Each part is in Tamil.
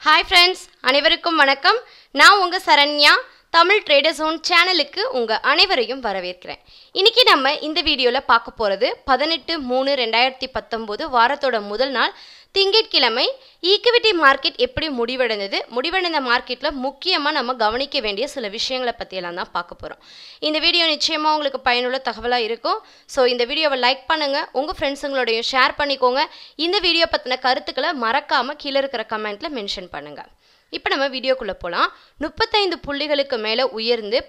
Hi friends, அனைவருக்கும் வணக்கம். நான் உங்க சரண்யா தமிழ் ட்ரேடர் ஜோன் சேனலுக்கு உங்க அனைவரையும் வரவேற்கிறேன். இன்னைக்கு நம்ம இந்த வீடியோல பார்க்க போறது 18/3/2019 வாரத்தோட முதல் நாள் திங்கட்கிழமை ஈக்விட்டி மார்க்கெட் எப்படி முடிவடைந்த மார்க்கெட்ல முக்கியமா நம்ம கவனிக்க வேண்டிய சில விஷயங்களை பத்தி எல்லாம் தான் பார்க்க போறோம். இந்த வீடியோ நிச்சயமா உங்களுக்கு பயனுள்ள தகவலா இருக்கும். சோ இந்த வீடியோவை லைக் பண்ணுங்க, உங்க ஃப்ரெண்ட்ஸுங்களோடயும் ஷேர் பண்ணிக்கோங்க. இந்த வீடியோ பத்தின கருத்துக்களை மறக்காம கீழ இருக்கிற கமெண்ட்ல மென்ஷன் பண்ணுங்க. இப்போ நம்ம வீடியோக்குள்ள போலாம். 35 புள்ளிகளுக்கு மேல உயர்ந்து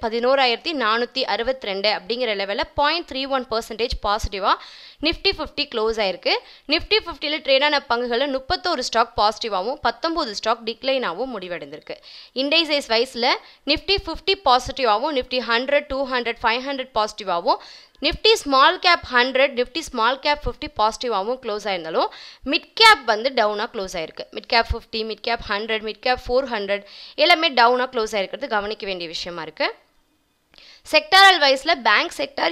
11462 அப்படிங்கிற லெவல்ல 0.31% பாசிட்டிவா நிஃப்டி 50 க்ளோஸ் ஆயிருக்கு. நிஃப்டி 50ல ட்ரேட் ஆன பங்குகளை 31 ஸ்டாக் பாசிட்டிவாவும் 19 ஸ்டாக் டிக்ளைனாவும் முடிவடைந்திருக்கு. இண்டைசஸ் வைஸ்ல நிஃப்டி 50 பாசிட்டிவாவும் நிஃப்டி 100 200 500 பாசிட்டிவாவும் Nifty small cap 100 Nifty small cap 50 பாசிட்டிவாகவும் க்ளோஸ் ஆயிருந்தாலும் மிட் கேப் வந்து டவுனாக க்ளோஸ் ஆயிருக்கு. Mid cap 50 mid cap 100 mid cap 400 எல்லாமே டவுனாக க்ளோஸ் ஆயிருக்கிறது கவனிக்க வேண்டிய விஷயமா இருக்கு. செக்டாரல் வைஸ்ல பேங்க் செக்டார்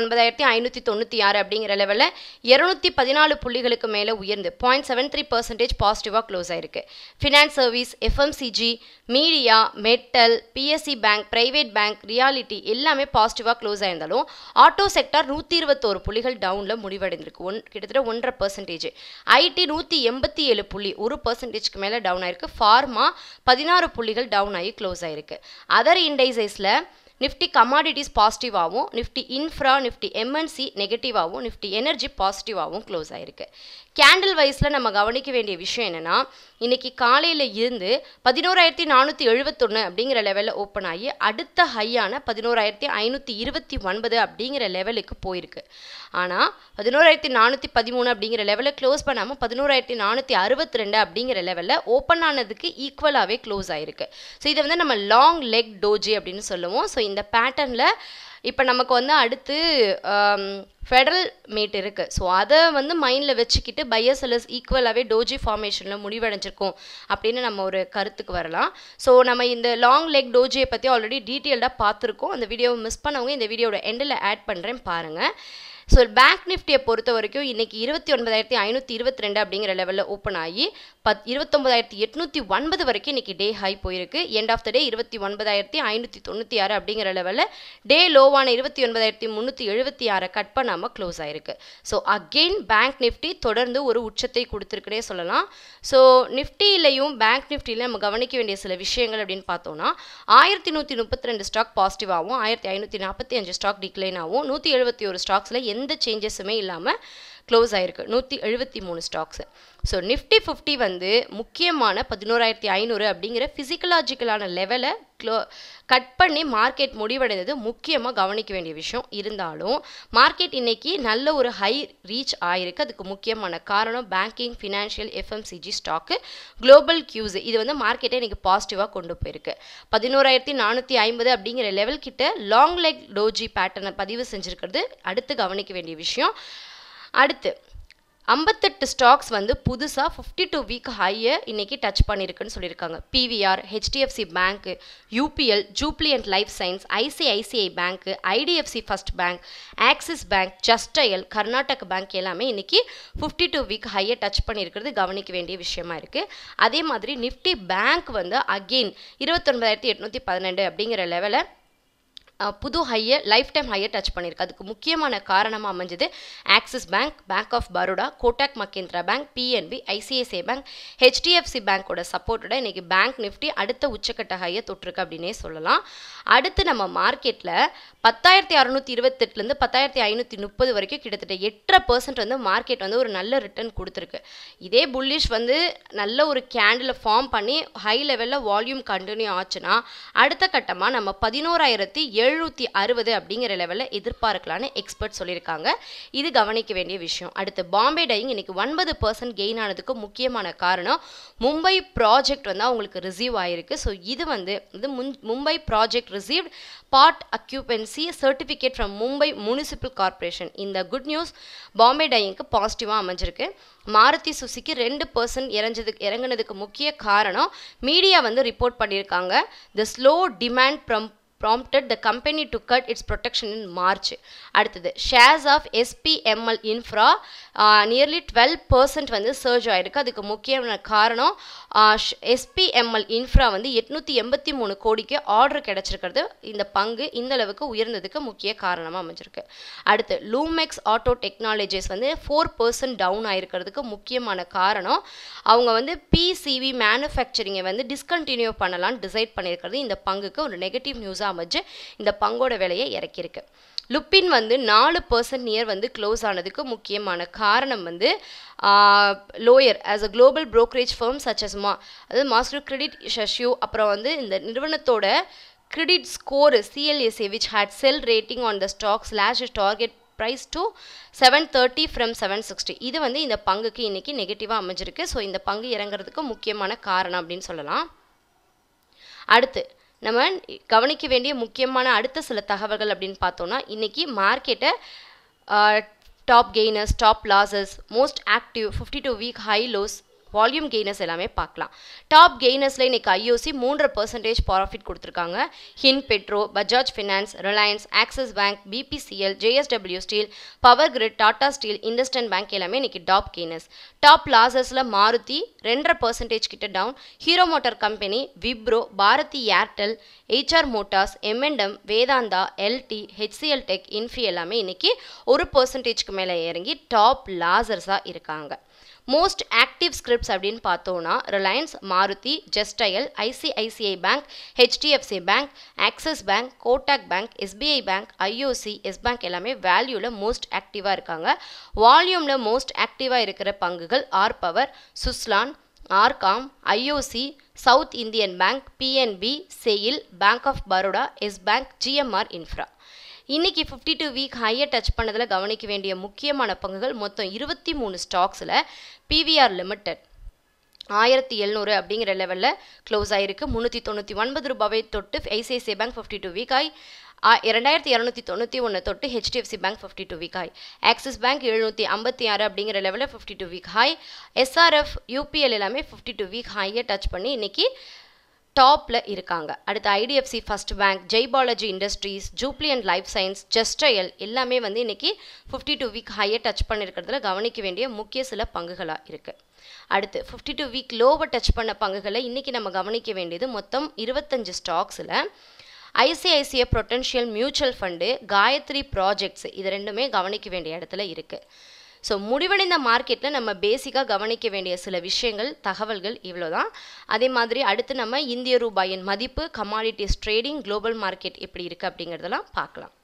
29596 அப்படிங்கிற லெவல்ல 214 புள்ளிகளுக்கு மேல உயர்ந்து 0.73% பாசிட்டிவா க்ளோஸ் ஆயிருக்கு. Finance service, FMCG, media, metal, PSE bank, private bank, realty எல்லாமே பாசிட்டிவா க்ளோஸ் ஆயிருந்தாலும் ஆட்டோ செக்டார் 121 புள்ளிகள் டவுன்ல முடிவடைந்திருக்கு. கிட்டத்தட்ட 1.5%. IT 187 புள்ளி 1%க்கு மேல டவுன் ஆயிருக்கு. ஃபார்மா 16 புள்ளிகள் டவுன் ஆகி க்ளோஸ் ஆயிருக்கு. அதர் இண்டைசஸ்ல நிஃப்டி கமாடிட்டிஸ் பாசிட்டிவாகவும் நிஃப்டி இன்ஃப்ரா நிஃப்டி MNC நெகட்டிவாகவும் நிஃப்டி எனர்ஜி பாசிட்டிவாகவும் க்ளோஸ் ஆயிருக்கு. கேண்டில் வைஸில் நம்ம கவனிக்க வேண்டிய விஷயம் என்னென்னா, இன்னைக்கு காலையில் இருந்து 11471 அப்படிங்கிற லெவலில் ஓப்பன் ஆகி அடுத்த ஹையான 11529 அப்படிங்கிற லெவலுக்கு போயிருக்கு. ஆனால் 11413 அப்படிங்கிற லெவலில் க்ளோஸ் பண்ணாமல் 11462 அப்படிங்கிற லெவலில் ஓப்பன் ஆனதுக்கு ஈக்குவலாகவே க்ளோஸ் ஆயிருக்கு. ஸோ இதை வந்து நம்ம லாங் லெக் டோஜி அப்படின்னு சொல்லுவோம். ஸோ இந்த பேட்டர்னில் இப்போ நமக்கு வந்து அடுத்து ஃபெடரல் மீட் இருக்குது. ஸோ அதை வந்து மைண்டில் வச்சுக்கிட்டு பையர் செல்லர்ஸ் ஈக்குவலாகவே டோஜி ஃபார்மேஷனில் முடிவடைஞ்சிருக்கும் அப்படின்னு நம்ம ஒரு கருத்துக்கு வரலாம். ஸோ நம்ம இந்த லாங் லெக் டோஜியை பற்றி ஆல்ரெடி டீட்டெயில்டாக பார்த்துருக்கோம். அந்த வீடியோவை மிஸ் பண்ணவங்க இந்த வீடியோட எண்டில் ஆட் பண்ணுறேன் பாருங்கள். ஸோ பேங்க் நிஃப்டியை பொறுத்த வரைக்கும் இன்றைக்கி 29522 அப்படிங்கிற லெவலில் ஓப்பன் ஆகி 29809 வரைக்கும் இன்றைக்கி டே ஹை போயிருக்கு. எண்ட் ஆஃப் த டே 29596 அப்படிங்கிற லெவலில் டே லோவான 29376 கட் பண்ணாமல் க்ளோஸ் ஆயிருக்கு. ஸோ அகெயின் பேங்க் நிஃப்டி தொடர்ந்து ஒரு உச்சத்தை கொடுத்துருக்குன்னே சொல்லலாம். ஸோ நிஃப்டியிலையும் பேங்க் நிஃப்டியிலையும் நம்ம கவனிக்க வேண்டிய சில விஷயங்கள் அப்படின்னு பார்த்தோம்னா 1132 ஸ்டாக் பாசிட்டிவாகவும் 1545 ஸ்டாக் டிக்ளைனாகவும் 171 ஸ்டாக்ஸில் எந்த சேஞ்சஸுமே இல்லாமல் க்ளோஸ் ஆயிருக்கு. 173 ஸ்டாக்ஸ். ஸோ நிஃப்டி 50 வந்து முக்கியமான 11500 அப்படிங்கிற ஃபிசிக்கலாஜிக்கலான லெவலை கட் பண்ணி மார்க்கெட் முடிவடைந்தது முக்கியமாக கவனிக்க வேண்டிய விஷயம். இருந்தாலும் மார்க்கெட் இன்னைக்கு நல்ல ஒரு ஹை ரீச் ஆயிருக்கு. அதுக்கு முக்கியமான காரணம் banking, financial, FMCG stock, global cues இது வந்து மார்க்கெட்டை இன்னைக்கு பாசிட்டிவாக கொண்டு போயிருக்கு. 11450 அப்படிங்கிற லெவல் கிட்ட லாங் லெக் டோஜி பேட்டர்னை பதிவு செஞ்சுருக்கிறது அடுத்து கவனிக்க வேண்டிய விஷயம். அடுத்து 58 ஸ்டாக்ஸ் வந்து புதுசாக 52 வீக் ஹையை இன்னைக்கு டச் பண்ணியிருக்குன்னு சொல்லியிருக்காங்க. PVR, HDFC Bank, UPL, Jubilant LifeSciences, ICICI Bank, IDFC First Bank, Axis Bank, JustDial, Karnataka Bank எல்லாமே இன்னைக்கு 52 வீக் ஹையை டச் பண்ணியிருக்கிறது கவனிக்க வேண்டிய விஷயமா இருக்குது. அதே மாதிரி நிஃப்டி பேங்க் வந்து அகெயின் 29812 அப்படிங்கிற லெவலை புது ஹையை லைஃப் டைம் ஹையை டச் பண்ணியிருக்கு. அதுக்கு முக்கியமான காரணமாக அமைஞ்சது Axis bank, bank of Baroda, Kotak Mahindra bank, PNB, ICICI bank, HDFC பேங்கோட சப்போர்ட்டோட இன்னைக்கு பேங்க் நிஃப்டி அடுத்த உச்சக்கட்ட ஹையை தொட்டிருக்கு அப்படின்னே சொல்லலாம். அடுத்து நம்ம மார்க்கெட்டில் 10628லேருந்து 10530 வரைக்கும் கிட்டத்தட்ட 8% வந்து மார்க்கெட் வந்து ஒரு நல்ல ரிட்டர்ன் கொடுத்துருக்கு. இதே புல்லிஷ் வந்து நல்ல ஒரு கேண்டில் ஃபார்ம் பண்ணி ஹை லெவலில் வால்யூம் கண்டினியூ ஆச்சுன்னா அடுத்த கட்டமாக நம்ம 11760 அப்படிங்கிற லெவலில் எதிர்பார்க்கலான்னு எக்ஸ்பர்ட் சொல்லியிருக்காங்க. இது கவனிக்க வேண்டிய விஷயம். அடுத்து பாம்பே டையிங் இன்னைக்கு 9% கெயின் ஆனதுக்கு முக்கியமான காரணம் மும்பை ப்ராஜெக்ட் வந்து அவங்களுக்கு ரிசீவ் ஆயிருக்கு. ஸோ இது வந்து Mumbai project received part occupancy certificate from Mumbai municipal corporation. இந்த குட் நியூஸ் பாம்பே டையிங்க்கு பாசிட்டிவாக அமைஞ்சிருக்கு. மாருதி சுசுக்கி 2% இறங்குனதுக்கு முக்கிய காரணம் மீடியா வந்து ரிப்போர்ட் பண்ணியிருக்காங்க. The slow demand prompted the company to cut its protection in March. அடுத்தது shares of SPML Infra nearly 12% வந்து surge ஆயிருக்கு. அதுக்கு முக்கியமான காரணம் SPML Infra வந்து 883 கோடிக்கு ஆர்டர் கிடைச்சிருக்கிறது இந்த பங்கு இந்த அளவுக்கு உயர்ந்ததுக்கு முக்கிய காரணமாக அமைஞ்சிருக்கு. அடுத்து லூமெக்ஸ் ஆட்டோ டெக்னாலஜிஸ் வந்து 4% டவுன் ஆயிருக்கிறதுக்கு முக்கியமான காரணம் அவங்க வந்து PCV மேனுஃபேக்சரிங்கை வந்து டிஸ்கண்டினியூ பண்ணலான்னு டிசைட் பண்ணியிருக்கிறது இந்த பங்குக்கு ஒரு நெகட்டிவ் நியூஸாக அமைஞ்சு இந்த பங்கோட விலையை இறக்கியிருக்கு. லுப்பின் வந்து 4% நியர் வந்து க்ளோஸ் ஆனதுக்கு முக்கியமான காரணம் வந்து lower as a global brokerage firm such as அதாவது மாஸ்டர் கிரெடிட் ஷஷ்யூ அப்புறம் வந்து இந்த நிறுவனத்தோட credit score CLSA which had sell rating on the stock slash target price to 730 from 760 இது வந்து இந்த பங்குக்கு இன்னைக்கு நெகட்டிவாக அமைஞ்சிருக்கு. ஸோ இந்த பங்கு இறங்குறதுக்கு முக்கியமான காரணம் அப்படின்னு சொல்லலாம். அடுத்து நம்ம கவனிக்க வேண்டிய முக்கியமான அடுத்த சில தகவல்கள் அப்படின்னு பார்த்தோம்னா இன்னைக்கு மார்க்கெட்டை top gainers top losses most active 52 week high lows volume gainers எல்லாமே பார்க்கலாம். டாப் கெய்னர்ஸில் இன்னைக்கு IOC 3% ப்ராஃபிட் கொடுத்துருக்காங்க. Hind petro, Bajaj finance, Reliance, Axis bank, BPCL, JSW steel, power grid, Tata steel, IndusInd bank எல்லாமே இன்னைக்கு டாப் கெய்னர்ஸ். டாப் லாசஸில் மாருதி 2.5% கிட்ட down, Hero motor company, Wipro, Bharti Airtel, HR motors, M&M, Vedanta, LT, HCL tech, Infy எல்லாமே இன்னைக்கு 1%க்கு மேலே இறங்கி டாப் லாசர்ஸாக இருக்காங்க. மோஸ்ட் ஆக்டிவ் ஸ்கிரிப்ட்ஸ் அப்படின்னு பார்த்தோன்னா Reliance, Maruti, JustDial, ICICI Bank, HDFC Bank, Axis bank, Kotak bank, SBI bank, IOC, yes bank எல்லாமே வேல்யூவில் மோஸ்ட் ஆக்டிவாக இருக்காங்க. வால்யூமில் மோஸ்ட் ஆக்டிவாக இருக்கிற பங்குகள் R Power, Suzlon, RCom, IOC, South Indian Bank, PNB, SAIL, bank of Baroda, Yes bank, GMR infra. இன்னைக்கு 52 வீக் ஹையை டச் பண்ணதில் கவனிக்க வேண்டிய முக்கியமான பங்குகள் மொத்தம் 23 ஸ்டாக்ஸில் PVR லிமிடெட் 1700 அப்படிங்கிற லெவலில் க்ளோஸ் ஆகிருக்கு. 399 ரூபாவை தொட்டு ICICI பேங்க் 52 வீக் ஹை, 2291 தொட்டு HDFC bank 52 week high, Axis bank 756 அப்படிங்கிற லெவலில் 52 வீக் ஹை, SRF, UPL எல்லாமே 52 வீக் ஹையை டச் பண்ணி இன்னைக்கு டாப்பில் இருக்காங்க. அடுத்து IDFC first bank, Jai Balaji industries, Jubilant LifeSciences, JustDial எல்லாமே வந்து இன்னைக்கு 52 வீக் ஹையை டச் பண்ணியிருக்கிறதுல கவனிக்க வேண்டிய முக்கிய சில பங்குகளாக இருக்குது. அடுத்து 52 வீக் லோவை டச் பண்ண பங்குகளை இன்னைக்கு நம்ம கவனிக்க வேண்டியது மொத்தம் 25 ஸ்டாக்ஸில் ICICI potential mutual fund, Gayatri projects இது ரெண்டுமே கவனிக்க வேண்டிய இடத்துல இருக்குது. ஸோ முடிவடைந்த மார்க்கெட்டில் நம்ம பேசிக்காக கவனிக்க வேண்டிய சில விஷயங்கள் தகவல்கள் இவ்வளோ தான். அதே மாதிரி அடுத்து நம்ம இந்திய ரூபாயின் மதிப்பு, கமாடிட்டிஸ் ட்ரேடிங், குளோபல் மார்க்கெட் எப்படி இருக்குது அப்படிங்கிறதெல்லாம் பார்க்கலாம்.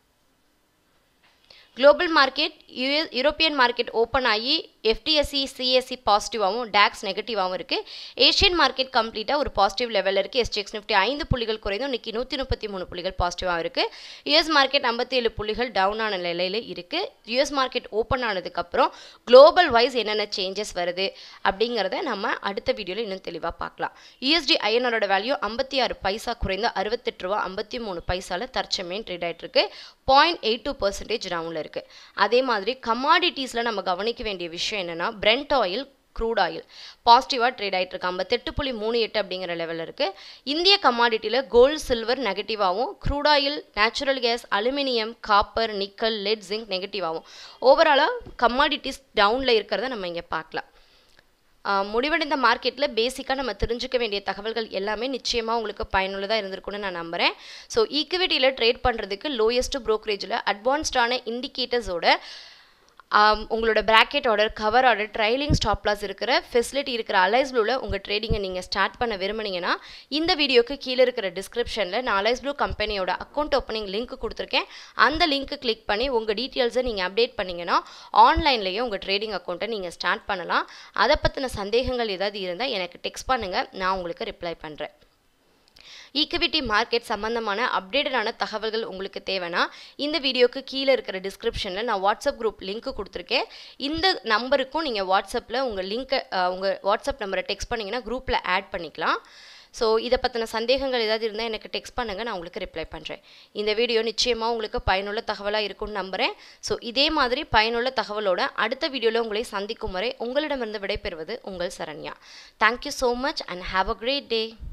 Global market European market open ஆகி FTSE CSE பாசிட்டிவாகவும் டாக்ஸ் நெகட்டிவாகவும் இருக்குது. ஏஷியன் மார்க்கெட் கம்ப்ளீட்டாக ஒரு பாசிட்டிவ் லெவலில் இருக்குது. SGX நிஃப்டி 5 புள்ளிகள் குறைந்தும் இன்றைக்கி 133 புள்ளிகள் பாசிட்டிவாக இருக்குது. US மார்க்கெட் 57 புள்ளிகள் டவுன் ஆன நிலையில் இருக்குது. US மார்க்கெட் ஓப்பன் ஆனதுக்கப்புறம் குளோபல் வைஸ் என்னென்ன சேஞ்சஸ் வருது அப்படிங்கிறத நம்ம அடுத்த வீடியோவில் இன்னும் தெளிவாக பார்க்கலாம். USD INR வேல்யூ 56 பைசா குறைந்து 68 ரூபா 53 பைசாவில் தற்சமயம் ட்ரேட் ஆகிட்டு இருக்கு. 0.82% டவுனில் இருக்குது. அதே மாதிரி கமாடிட்டிஸில் நம்ம கவனிக்க வேண்டிய விஷயம் என்னன்னா பிரெண்ட் ஆயில், க்ரூட் ஆயில் பாசிட்டிவாக ட்ரேட் ஆகிட்டு இருக்கு. 58.38 அப்படிங்கிற லெவலில் இருக்குது. இந்திய கமாடிட்டியில் கோல்டு, சில்வர் நெகட்டிவாகவும், crude oil, natural gas, aluminium, copper, nickel, lead, zinc நெகட்டிவாகவும், ஓவராலாக கமாடிட்டிஸ் டவுனில் இருக்கிறத நம்ம இங்கே பார்க்கலாம். முடிவடைந்த மார்க்கெட்டில் பேசிக்காக நம்ம தெரிஞ்சுக்க வேண்டிய தகவல்கள் எல்லாமே நிச்சயமாக உங்களுக்கு பயனுள்ளதாக இருந்திருக்குன்னு நான் நம்புகிறேன். ஸோ ஈக்விட்டியில் ட்ரேட் பண்ணுறதுக்கு லோயஸ்ட் ப்ரோக்கரேஜில் அட்வான்ஸ்டான இண்டிகேட்டர்ஸோட உங்களோட bracket order, cover order, trailing stop loss இருக்கிற ஃபெசிலிட்டி இருக்கிற அலைஸ் ப்ளூவில் உங்கள் ட்ரேடிங்கை நீங்கள் ஸ்டார்ட் பண்ண விரும்புனீங்கன்னா இந்த வீடியோக்கு கீழே இருக்கிற டிஸ்கிரிப்ஷனில் நான் அலைஸ் ப்ளூ கம்பெனியோட அக்கௌண்ட் ஓப்பனிங் லிங்க் கொடுத்துருக்கேன். அந்த லிங்க்கு கிளிக் பண்ணி உங்கள் டீட்டெயில்ஸை நீங்கள் அப்டேட் பண்ணிங்கன்னா ஆன்லைன்லேயே உங்கள் ட்ரேடிங் அக்கௌண்ட்டை நீங்கள் ஸ்டார்ட் பண்ணலாம். அதை பற்றின சந்தேகங்கள் ஏதாவது இருந்தால் எனக்கு டெக்ஸ்ட் பண்ணுங்கள், நான் உங்களுக்கு ரிப்ளை பண்ணுறேன். ஈக்விட்டி மார்க்கெட் சம்பந்தமான அப்டேட்டடான தகவல்கள் உங்களுக்கு தேவைன்னா இந்த வீடியோக்கு கீழே இருக்கிற டிஸ்கிரிப்ஷனில் நான் வாட்ஸ்அப் குரூப் லிங்க் கொடுத்துருக்கேன். இந்த நம்பருக்கும் நீங்கள் வாட்ஸ்அப்பில் உங்கள் லிங்க்கை உங்கள் வாட்ஸ்அப் நம்பரை டெக்ஸ்ட் பண்ணிங்கன்னா குரூப்பில் ஆட் பண்ணிக்கலாம். ஸோ இதை பற்றின சந்தேகங்கள் ஏதாவது இருந்தால் எனக்கு டெக்ஸ்ட் பண்ணுங்கள், நான் உங்களுக்கு ரிப்ளை பண்ணுறேன். இந்த வீடியோ நிச்சயமாக உங்களுக்கு பயனுள்ள தகவலாக இருக்கும்னு நம்புகிறேன். ஸோ இதே மாதிரி பயனுள்ள தகவலோட அடுத்த வீடியோவில் உங்களை சந்திக்கும் வரை உங்களிடமிருந்து விடைபெறுவது உங்கள் Saranya. Thank you so much and have a great day.